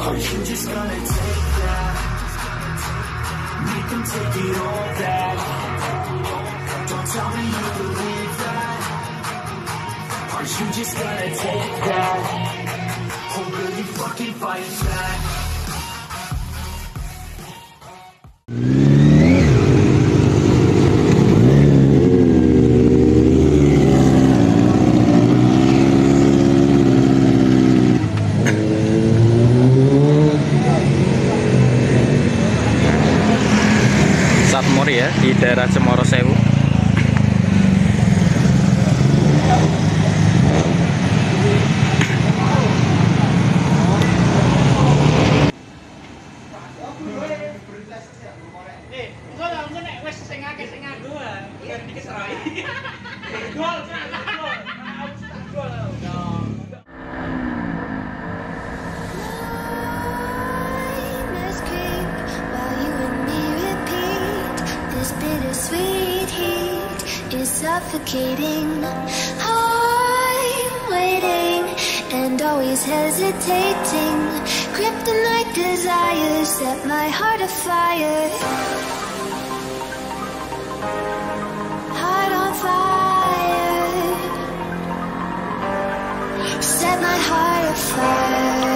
Are you just gonna take that? Make them take it all back. Don't tell me you believe that. Are you just gonna take that? Or will you fucking fight back? Satmor ya, di daerah Cemoro Sewu. Bittersweet heat is suffocating. I'm waiting and always hesitating. Kryptonite desires set my heart afire. Heart on fire. Set my heart afire.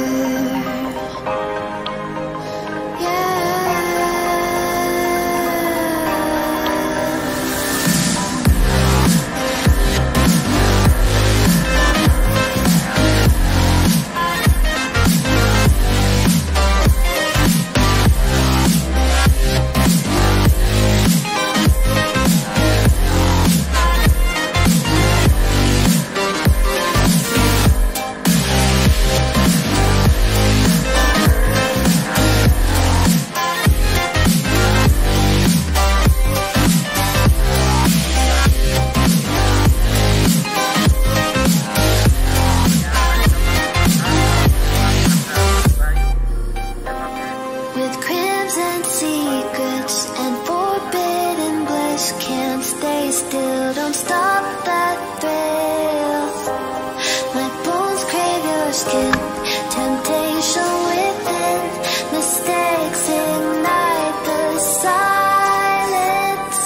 Don't stop that thrill. My bones crave your skin. Temptation within. Mistakes ignite the silence.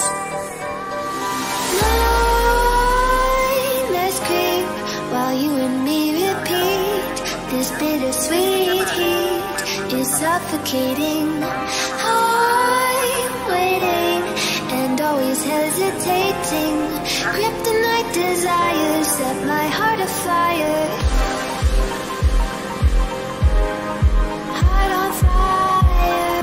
Nightmares creep while you and me repeat. This bittersweet heat is suffocating. I'm waiting and always hesitating. Kryptonite desires set my heart afire. Heart on fire.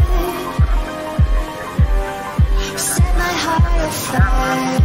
Set my heart afire.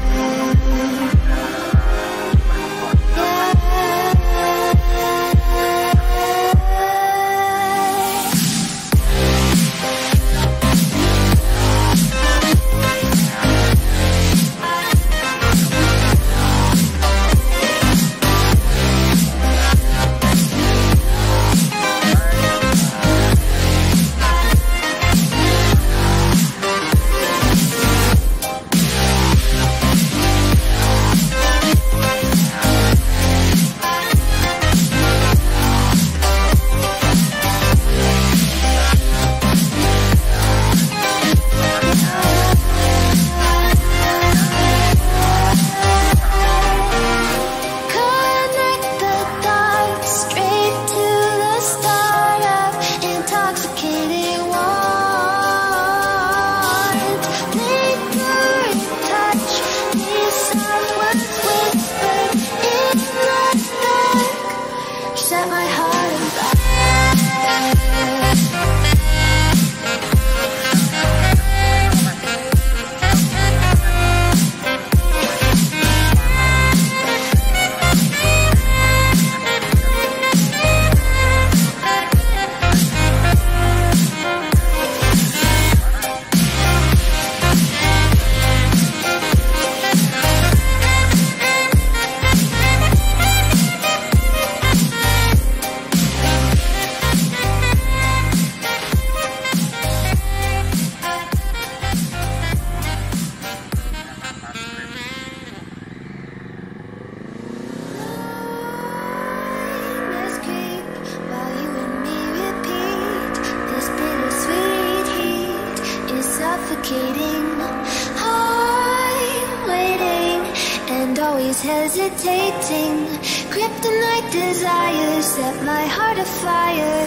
hesitating. Kryptonite desires set my heart afire.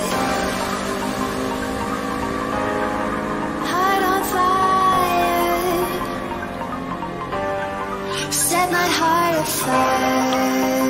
Heart on fire. Set my heart afire.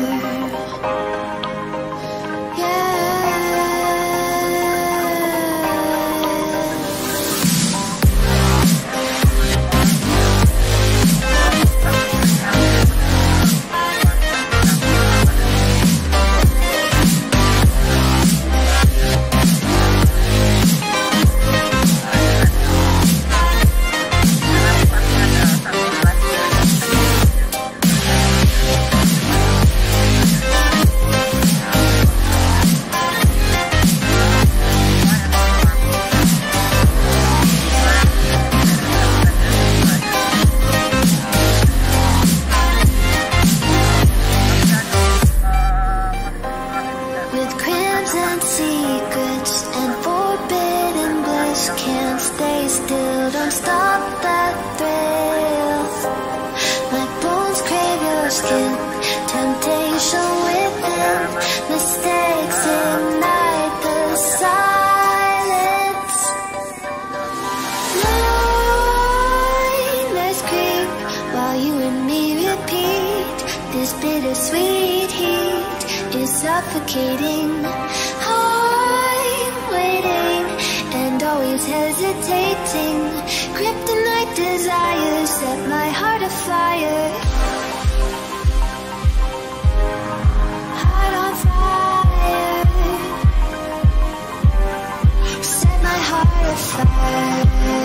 Bittersweet heat is suffocating. I'm waiting and always hesitating. Kryptonite desires set my heart afire. Heart on fire. Set my heart afire.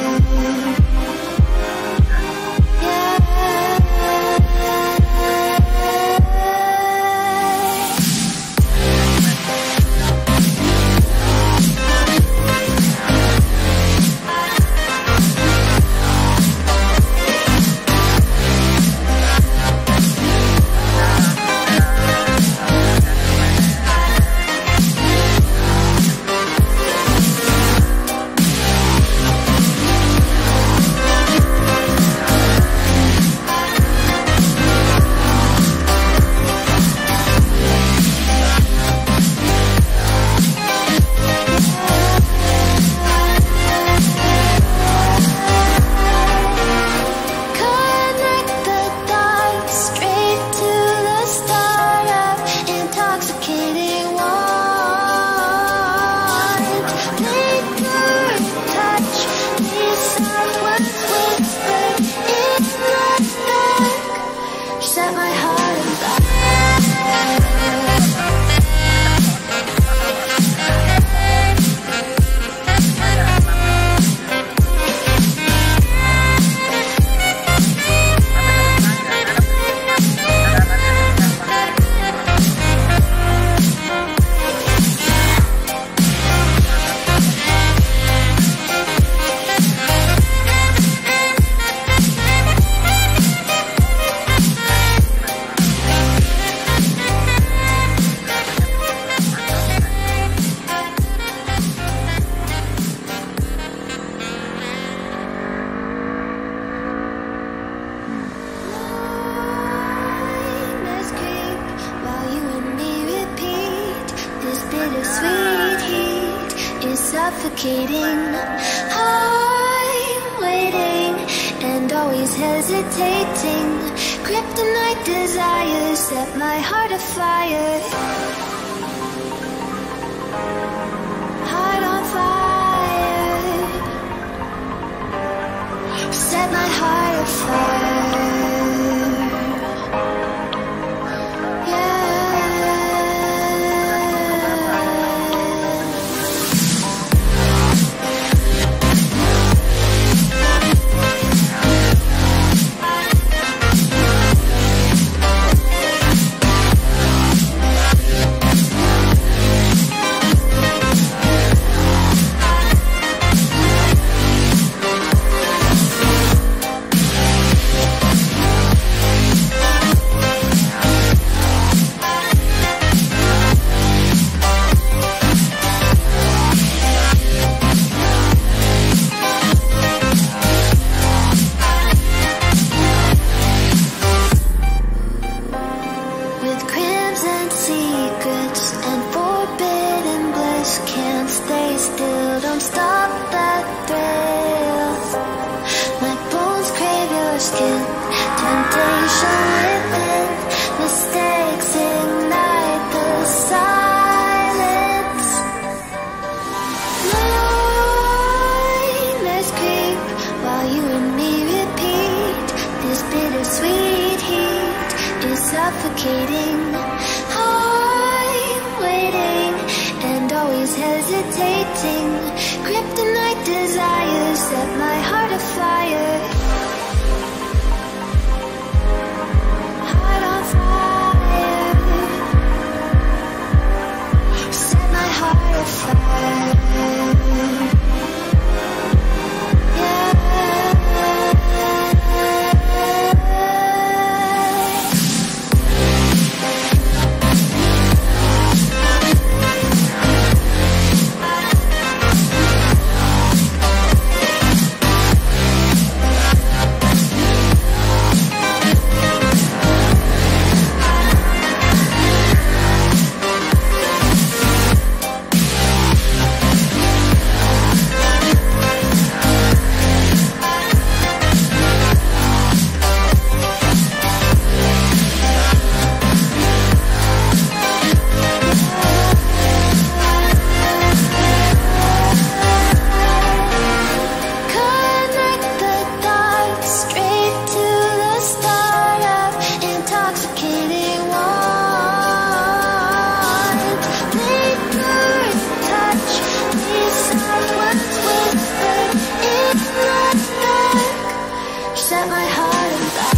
Suffocating, I'm waiting and always hesitating. Kryptonite desires set my heart afire. Heart on fire. Set my heart afire. always hesitating. Kryptonite desires set my heart afire. Heart on fire. Set my heart afire. Set my heart on fire.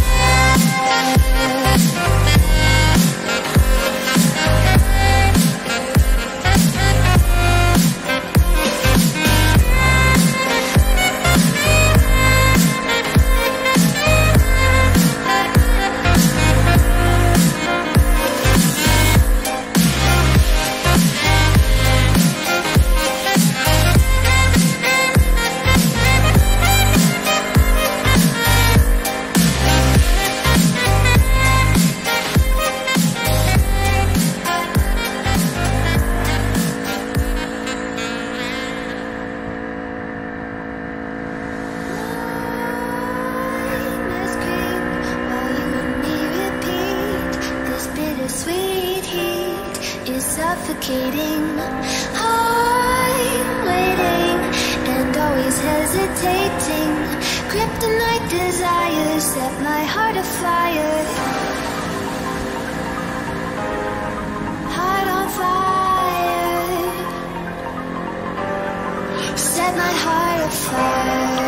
Sweet heat is suffocating. I'm waiting and always hesitating. Kryptonite desires set my heart afire. Heart on fire. Set my heart afire.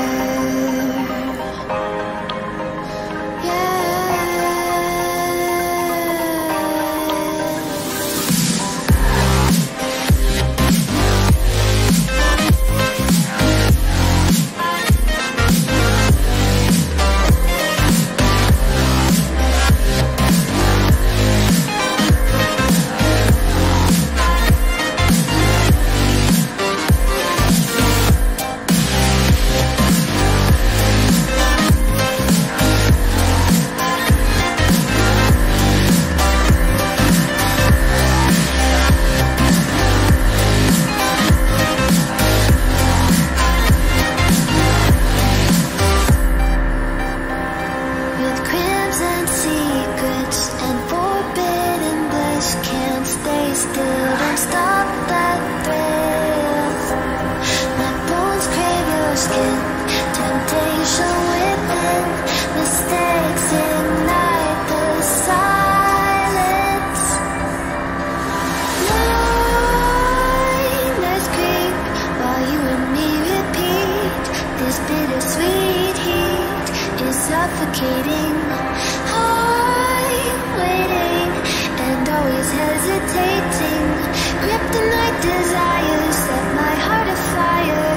Suffocating. I'm waiting and always hesitating. Kryptonite desires set my heart afire.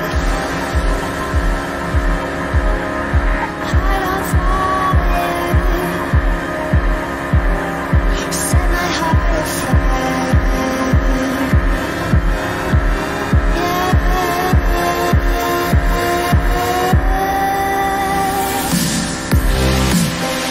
Heart on fire. Set my heart afire. Yeah.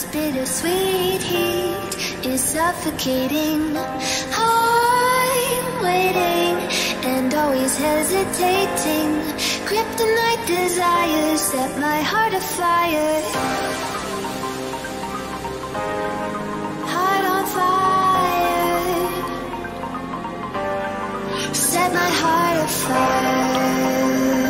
bittersweet heat is suffocating. I'm waiting and always hesitating. Kryptonite desires set my heart afire. Heart on fire. Set my heart afire.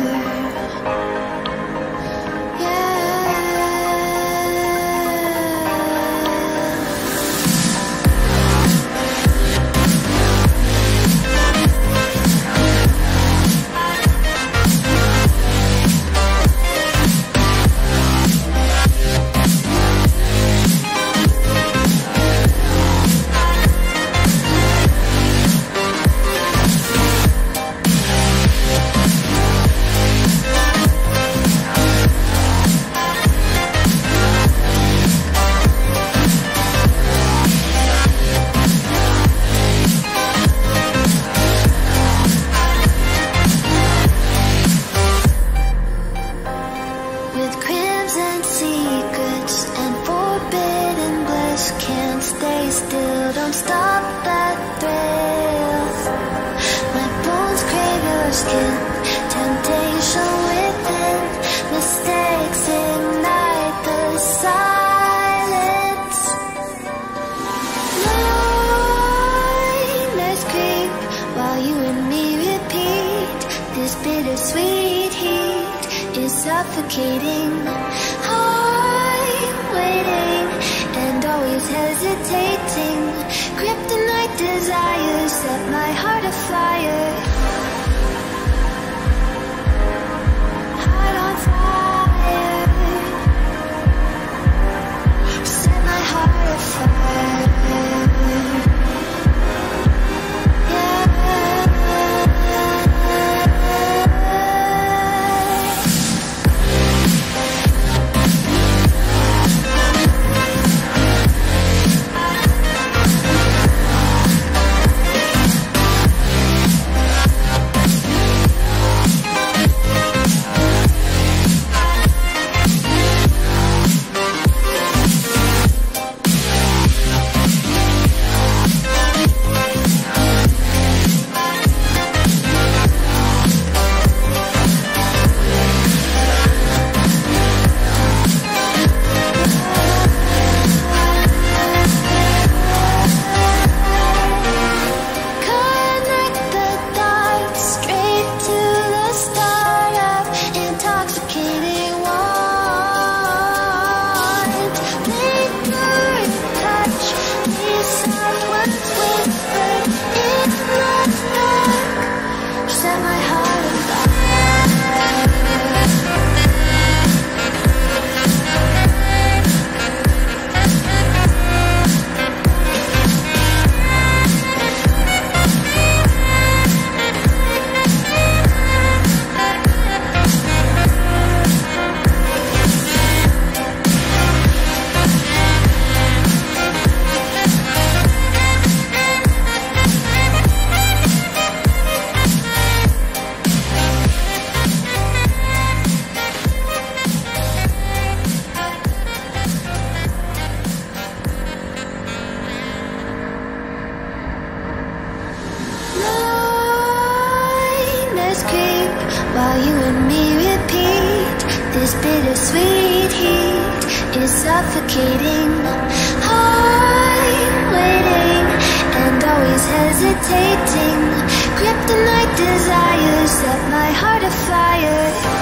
Don't stop that thrill. My bones crave your skin. Temptation within. Mistakes ignite the silence. Nightmares creep while you and me repeat. This bittersweet heat is suffocating. I'm waiting and always hesitating. Kryptonite desires set my heart afire. Heart on fire. Set my heart afire. While you and me repeat, this bittersweet heat is suffocating. I'm waiting and always hesitating. Kryptonite desires set my heart afire.